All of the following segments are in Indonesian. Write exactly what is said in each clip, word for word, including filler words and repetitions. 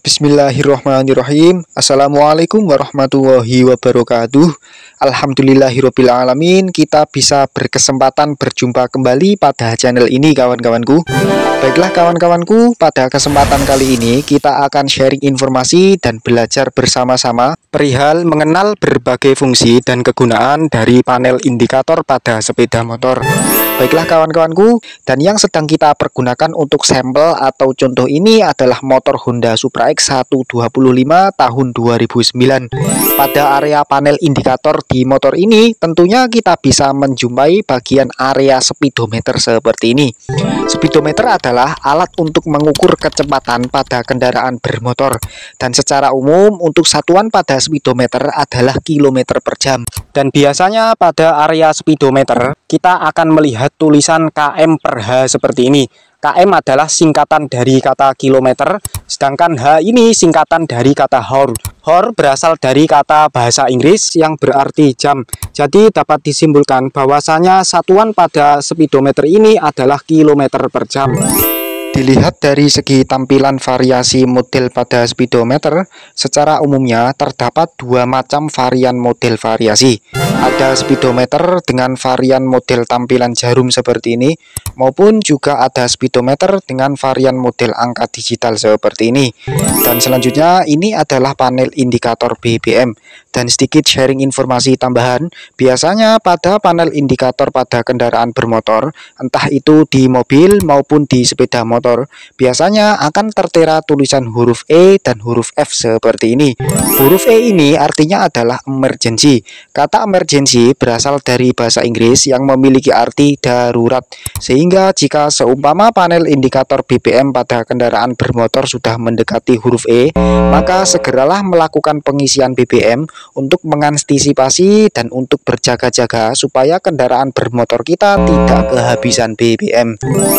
Bismillahirrahmanirrahim. Assalamualaikum warahmatullahi wabarakatuh. Alhamdulillahirabbil alamin. Kita bisa berkesempatan berjumpa kembali pada channel ini, kawan-kawanku. Baiklah kawan-kawanku, pada kesempatan kali ini kita akan sharing informasi dan belajar bersama-sama perihal mengenal berbagai fungsi dan kegunaan dari panel indikator pada sepeda motor. Baiklah kawan-kawanku, dan yang sedang kita pergunakan untuk sampel atau contoh ini adalah motor Honda Supra X seratus dua puluh lima tahun dua ribu sembilan. Pada area panel indikator di motor ini tentunya kita bisa menjumpai bagian area speedometer seperti ini. Speedometer adalah alat untuk mengukur kecepatan pada kendaraan bermotor, dan secara umum untuk satuan pada speedometer adalah kilometer per jam. Dan biasanya pada area speedometer kita akan melihat tulisan K M per H seperti ini. K M adalah singkatan dari kata kilometer, sedangkan H ini singkatan dari kata hour. Hour berasal dari kata bahasa Inggris yang berarti jam. Jadi dapat disimpulkan bahwasanya satuan pada speedometer ini adalah kilometer per jam. Dilihat dari segi tampilan variasi model pada speedometer, secara umumnya terdapat dua macam varian model variasi. Ada speedometer dengan varian model tampilan jarum seperti ini, maupun juga ada speedometer dengan varian model angka digital seperti ini. Dan selanjutnya ini adalah panel indikator B B M. Dan sedikit sharing informasi tambahan, biasanya pada panel indikator pada kendaraan bermotor, entah itu di mobil maupun di sepeda motor, biasanya akan tertera tulisan huruf E dan huruf F seperti ini. Huruf E ini artinya adalah emergency. Kata emergency berasal dari bahasa Inggris yang memiliki arti darurat, sehingga jika seumpama panel indikator B B M pada kendaraan bermotor sudah mendekati huruf E, maka segeralah melakukan pengisian B B M untuk mengantisipasi dan untuk berjaga-jaga supaya kendaraan bermotor kita tidak kehabisan B B M.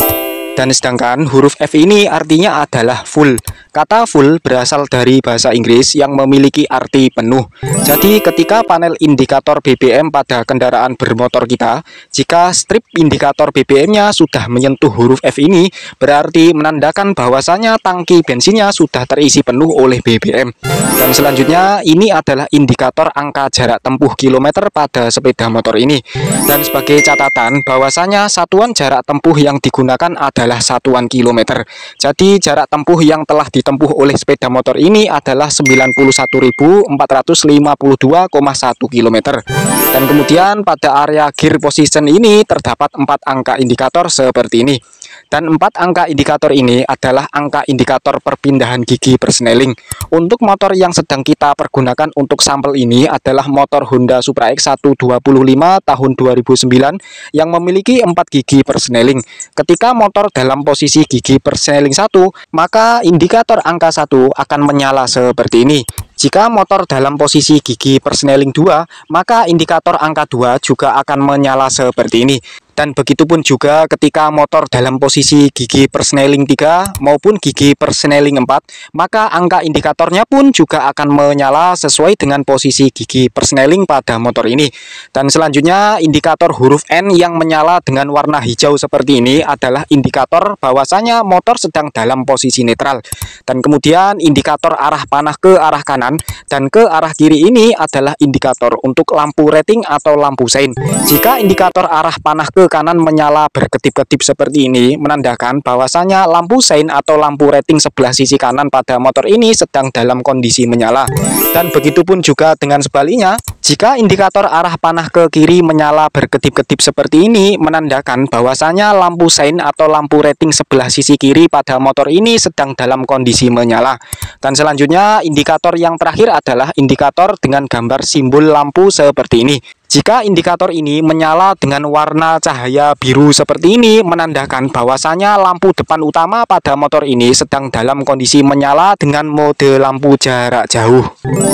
Dan sedangkan huruf F ini artinya adalah full. Kata full berasal dari bahasa Inggris yang memiliki arti penuh. Jadi ketika panel indikator B B M pada kendaraan bermotor kita, jika strip indikator B B M-nya sudah menyentuh huruf F ini, berarti menandakan bahwasanya tangki bensinnya sudah terisi penuh oleh B B M. Dan selanjutnya ini adalah indikator angka jarak tempuh kilometer pada sepeda motor ini. Dan sebagai catatan bahwasanya satuan jarak tempuh yang digunakan adalah satuan kilometer. Jadi jarak tempuh yang telah ditempuh oleh sepeda motor ini adalah sembilan puluh satu ribu empat ratus lima puluh dua koma satu kilometer. Dan kemudian pada area gear position ini terdapat empat angka indikator seperti ini. Dan empat angka indikator ini adalah angka indikator perpindahan gigi persneling. Untuk motor yang sedang kita pergunakan untuk sampel ini adalah motor Honda Supra X seratus dua puluh lima tahun dua ribu sembilan yang memiliki empat gigi persneling. Ketika motor dalam posisi gigi persneling satu, maka indikator angka satu akan menyala seperti ini. Jika motor dalam posisi gigi persneling dua, maka indikator angka dua juga akan menyala seperti ini. Dan begitupun juga ketika motor dalam posisi gigi persneling tiga maupun gigi persneling empat, maka angka indikatornya pun juga akan menyala sesuai dengan posisi gigi persneling pada motor ini. Dan selanjutnya indikator huruf N yang menyala dengan warna hijau seperti ini adalah indikator bahwasanya motor sedang dalam posisi netral. Dan kemudian indikator arah panah ke arah kanan dan ke arah kiri ini adalah indikator untuk lampu rating atau lampu sein. Jika indikator arah panah ke kanan menyala berkedip-kedip seperti ini, menandakan bahwasanya lampu sein atau lampu rating sebelah sisi kanan pada motor ini sedang dalam kondisi menyala. Dan begitupun juga dengan sebaliknya, jika indikator arah panah ke kiri menyala berkedip-kedip seperti ini, menandakan bahwasanya lampu sein atau lampu rating sebelah sisi kiri pada motor ini sedang dalam kondisi menyala. Dan selanjutnya indikator yang terakhir adalah indikator dengan gambar simbol lampu seperti ini. Jika indikator ini menyala dengan warna cahaya biru seperti ini, menandakan bahwasanya lampu depan utama pada motor ini sedang dalam kondisi menyala dengan mode lampu jarak jauh.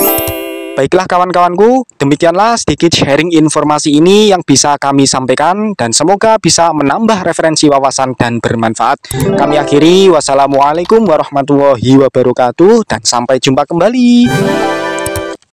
Baiklah kawan-kawanku, demikianlah sedikit sharing informasi ini yang bisa kami sampaikan, dan semoga bisa menambah referensi wawasan dan bermanfaat. Kami akhiri, wassalamualaikum warahmatullahi wabarakatuh, dan sampai jumpa kembali.